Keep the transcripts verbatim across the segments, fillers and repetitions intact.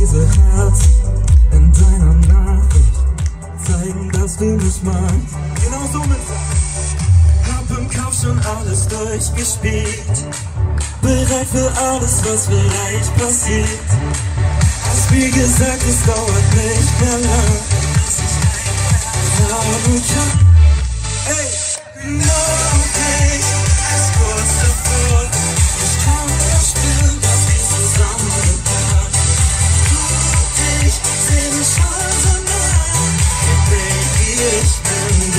diese Herzen in deiner Nachricht zeigen, dass du mich magst. Genau so mit. Hab im Kopf schon alles durchgespielt, bereit für alles, was vielleicht passiert. Hast mir gesagt, es dauert nicht mehr lang, dass ich dein Herz haben kann. Ey, noch nicht, erst kurz davor. Ich kann nur spüren, dass wir zusammengehören. Du und ich sind schon so nah. Hey Baby, ich bin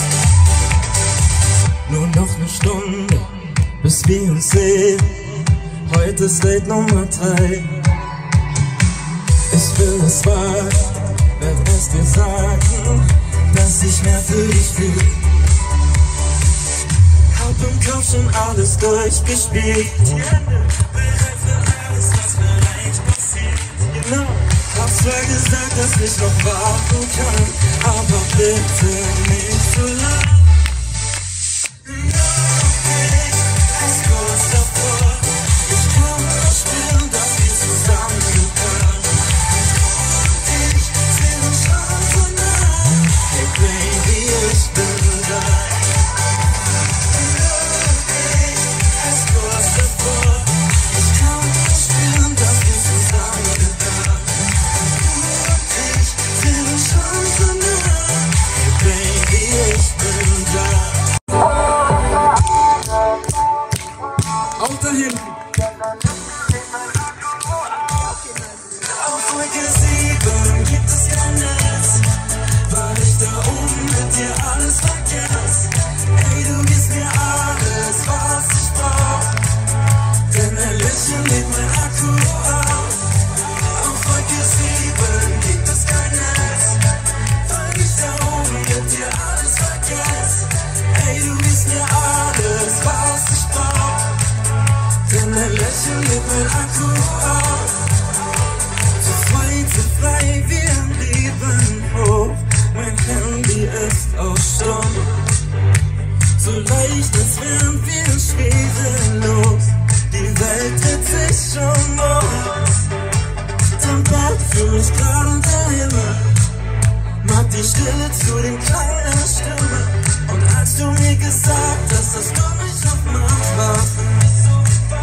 da. Nur noch eine Stunde, bis wir uns sehen. Heute ist Date Nummer drei. Ich will es wagen, werd es dir sagen, dass ich mehr für dich fühl. Hab im Kopf schon alles durchgespielt, bereit für alles, was vielleicht passiert. Genau, hab zwar gesagt, dass ich noch warten kann, aber bitte nicht so lang. Auf Wolke sieben gibt es kein Netz, weil ich da oben mit dir alles vergesse. Ey, du gibst mir alles, was ich brauch, denn ein Lächeln lädt mein Akku auf. Auf Wolke sieben gibt es kein Netz, weil ich da oben mit dir alles vergesse. Ey, du gibst mir alles, was ich brauch, denn ein Lächeln lädt mein Akku auf. Zu frei, wir leben hoch, mein Handy ist auch stumm. So leicht, als wären wir schwerelos, die Welt dreht sich schon um. Dein Bett für mich klar und der Himmel, mag die Stille zu dem Klang der Stimme. Und als du mir gesagt hast, dass du mich noch machst, war für mich so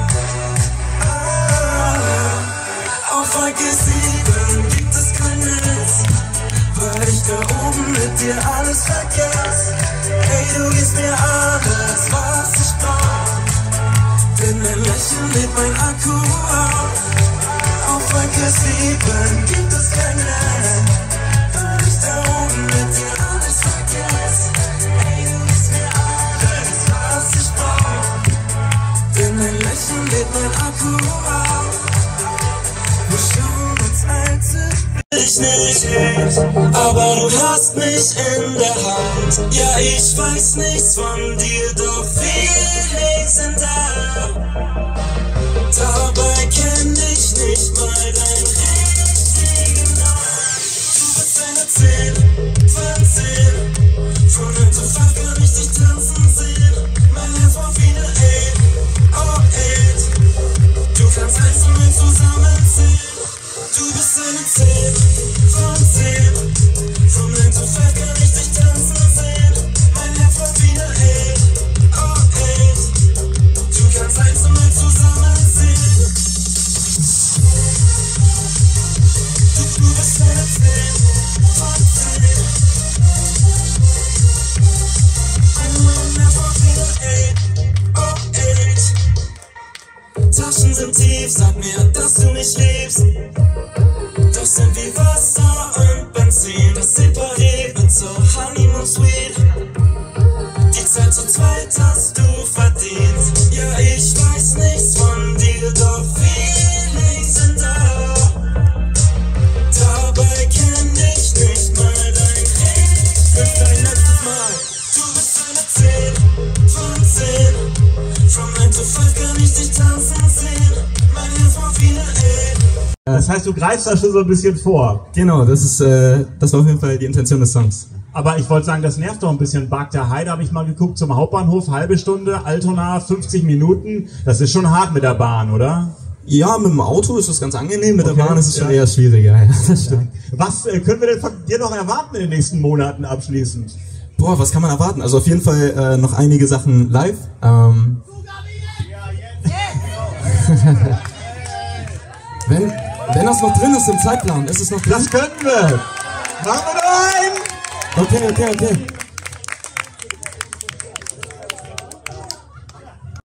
ah, auf Wolke sieben gibt es kein Netz, weil ich da oben mit dir alles vergesse. Hey, du gibst mir alles, was ich brauch, denn ein Lächeln lädt mein Akku auf. Auf Wolke sieben gibt es kein Netz, weil ich da oben mit dir alles vergesse. Hey, du gibst mir alles, was ich brauch, denn ein Lächeln lädt mein Akku auf. Wir schauen uns alte ich nicht, aber du hast mich in der Hand. Ja, ich weiß nichts von dir, doch Feelings sind da. Dabei kenn ich nicht mal dein richtigen Namen. Du bist eine zehn von zehn, von neun to five kann ich dich tanzen sehen. Mein Herz war wieder eight, oh eight. Du kannst eins und eins zusammenzählen. Du bist eine zehn von zehn, von neun to five kann ich dich tanzen sehen. Mein Herz war wieder eight, oh eight. Du kannst eins und eins zusammenzählen. Du, du bist eine zehn von zehn. Mein Herz war wieder eight, oh eight. Taschen sind tief, sag mir, dass du mich liebst. Doch sind wie Wasser und Benzin, das separiert wird so Honeymoon Sweet. Die Zeit zu zweit hast du verdient. Ja, ich weiß nichts von dir, doch Feelings sind da. Dabei kenn ich nicht mal dein Gesicht. Für dein letztes Mal. Du bist eine zehn von zehn. From nine to five kann ich dich tanzen sehen. Mein Herz war wieder eight. Das heißt, du greifst da schon so ein bisschen vor. Genau, das ist, äh, das war auf jeden Fall die Intention des Songs. Aber ich wollte sagen, das nervt doch ein bisschen. Bagder Heide habe ich mal geguckt, zum Hauptbahnhof, halbe Stunde, Altona fünfzig Minuten. Das ist schon hart mit der Bahn, oder? Ja, mit dem Auto ist es ganz angenehm, mit Okay, der Bahn ist es schon ja. eher schwieriger. Ja, das stimmt. Was äh, können wir denn von dir noch erwarten in den nächsten Monaten abschließend? Boah, was kann man erwarten? Also auf jeden Fall äh, noch einige Sachen live. Ähm, wenn, wenn das noch drin ist im Zeitplan, ist es noch drin? Das können wir! Machen wir noch einen! Okay, okay, okay.